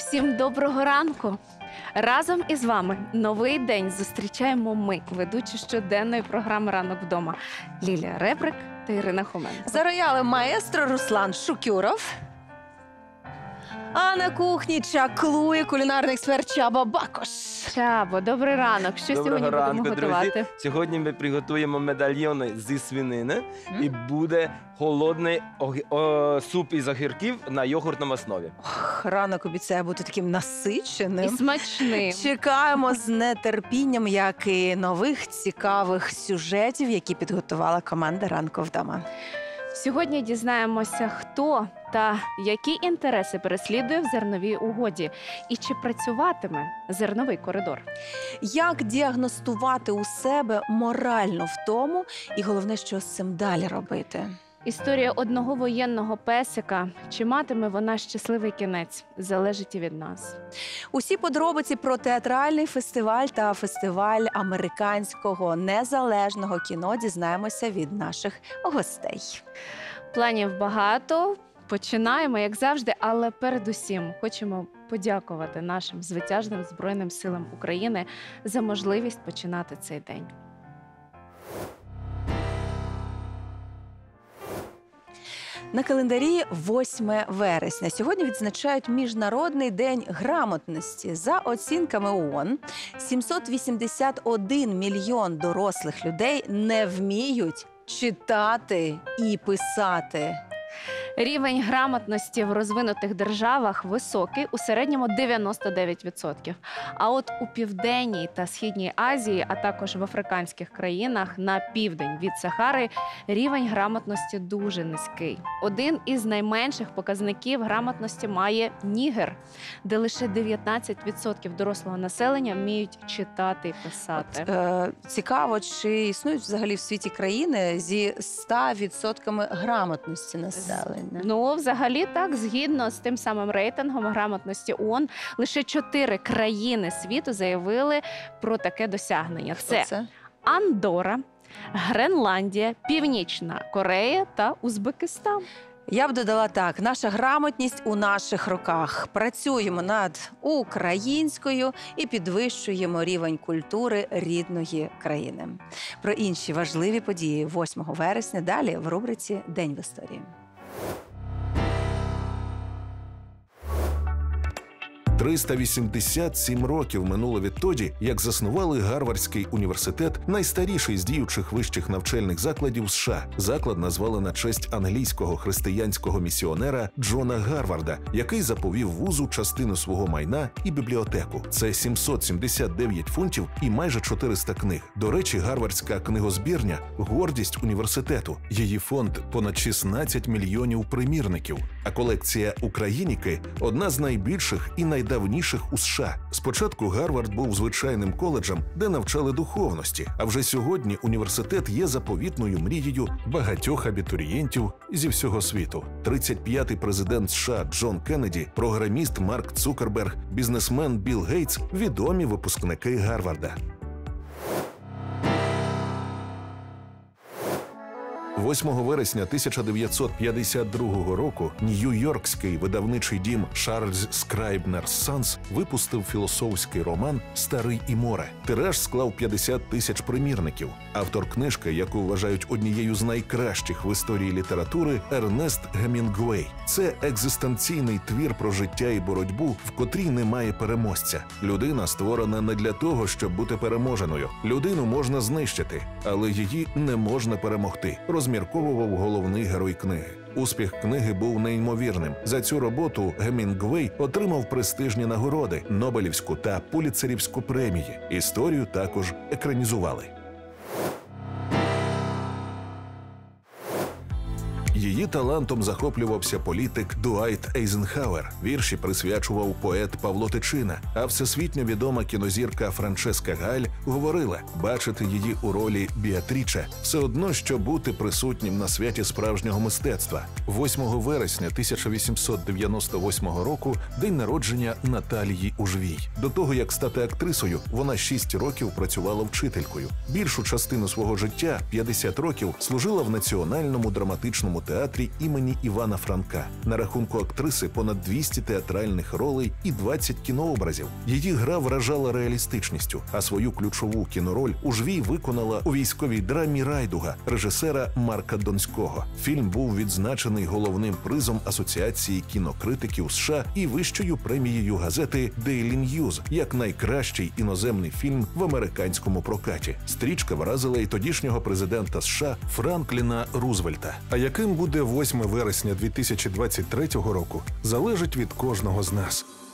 Всім доброго ранку! Разом із вами новий день зустрічаємо ми, ведучі щоденної програми «Ранок вдома» Лілія Ребрик та Ірина Хоменко. За роялем маестро Руслан Шукюров. А на кухні чаклує кулінарний експерт Чаба Бакош. Чабо, добрий ранок. Що Доброго сьогодні ранку, будемо готувати? друзі. Сьогодні ми приготуємо медальйони зі свинини і буде холодний суп із огірків на йогуртному основі. Ранок обіцяє бути таким І насиченим. смачним. Чекаємо з нетерпінням, як і нових цікавих сюжетів, які підготувала команда «Ранку вдома». Сьогодні дізнаємося, хто та які інтереси переслідує в зерновій угоді і чи працюватиме зерновий коридор. Як діагностувати у себе моральну втому і головне, що з цим далі робити. Історія одного воєнного песика. Чи матиме вона щасливий кінець, залежить і від нас. Усі подробиці про театральний фестиваль та фестиваль американського незалежного кіно дізнаємося від наших гостей. Планів багато. Починаємо, як завжди, але передусім хочемо подякувати нашим звитяжним Збройним силам України за можливість починати цей день. На календарі 8 вересня. Сьогодні відзначають Міжнародний день грамотності. За оцінками ООН, 781 мільйон дорослих людей не вміють читати і писати. Рівень грамотності в розвинутих державах високий, у середньому 99%. А от у Південній та Східній Азії, а також в африканських країнах на південь від Сахари рівень грамотності дуже низький. Один із найменших показників грамотності має Нігер, де лише 19% дорослого населення вміють читати і писати. Цікаво, чи існують взагалі в світі країни зі 100% грамотності населення? Ну, взагалі так, згідно з тим самим рейтингом грамотності ООН, лише 4 країни світу заявили про таке досягнення. Це Андорра, Гренландія, Північна Корея та Узбекистан. Я б додала так, наша грамотність у наших руках. Працюємо над українською і підвищуємо рівень культури рідної країни. Про інші важливі події 8 вересня далі в рубриці «День в історії». 387 років минуло відтоді, як заснували Гарвардський університет, найстаріший з діючих вищих навчальних закладів США. Заклад назвали на честь англійського християнського місіонера Джона Гарварда, який заповів вузу частину свого майна і бібліотеку. Це 779 фунтів і майже 400 книг. До речі, Гарвардська книгозбірня – гордість університету. Її фонд – понад 16 мільйонів примірників. А колекція «Україніки» – одна з найбільших і найдавніших у США. Спочатку Гарвард був звичайним коледжем, де навчали духовності, а вже сьогодні університет є заповітною мрією багатьох абітурієнтів зі всього світу. 35-й президент США Джон Кеннеді, програміст Марк Цукерберг, бізнесмен Білл Гейтс – відомі випускники Гарварда. 8 вересня 1952 року нью-йоркський видавничий дім Charles Scribner's Sons випустив філософський роман «Старий і море». Тираж склав 50 тисяч примірників. Автор книжки, яку вважають однією з найкращих в історії літератури, Ернест Гемінгуей. Це екзистенційний твір про життя і боротьбу, в котрій немає переможця. Людина створена не для того, щоб бути переможеною. Людину можна знищити, але її не можна перемогти, розмірковував головний герой книги. Успіх книги був неймовірним. За цю роботу Гемінгуей отримав престижні нагороди – Нобелівську та Пулітцерівську премії. Історію також екранізували. Її талантом захоплювався політик Дуайт Ейзенхауер. Вірші присвячував поет Павло Тичина. А всесвітньо відома кінозірка Франческа Галь говорила, бачити її у ролі Біатріче – все одно, що бути присутнім на святі справжнього мистецтва. 8 вересня 1898 року – день народження Наталії Ужвій. До того, як стати актрисою, вона 6 років працювала вчителькою. Більшу частину свого життя – 50 років – служила в Національному драматичному театрі театрі імені Івана Франка. На рахунку актриси понад 200 театральних ролей і 20 кінообразів. Її гра вражала реалістичністю, а свою ключову кінороль у «Жвій» виконала у військовій драмі «Райдуга» режисера Марка Донського. Фільм був відзначений головним призом Асоціації кінокритиків США і вищою премією газети Daily News як найкращий іноземний фільм в американському прокаті. Стрічка вразила й тодішнього президента США Франкліна Рузвельта. А яким буде 8 вересня 2023 року, залежить від кожного з нас.